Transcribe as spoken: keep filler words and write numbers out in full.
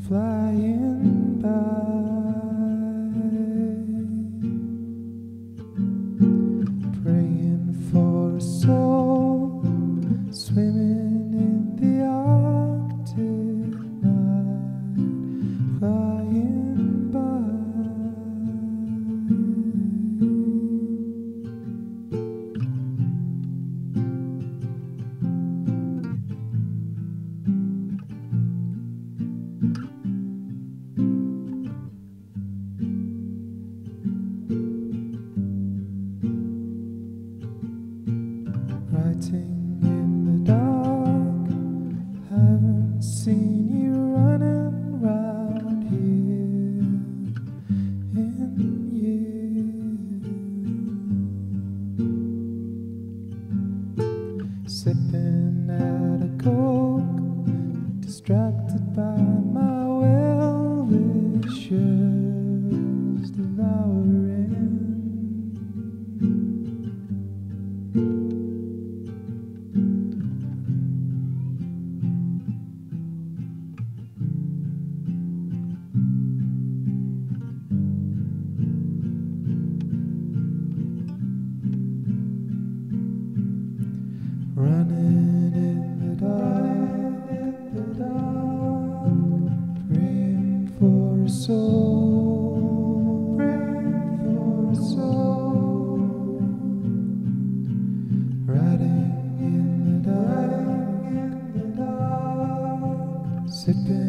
flying by, praying for a soul swimming in the Arctic night, flying by. Writing in the dark, haven't seen you running round here in years. Sipping at a Coke, distracted by my well-wishers devouring. Running in the dark, in the dark, praying for a soul, praying for a soul, riding in the dark, in the dark, sipping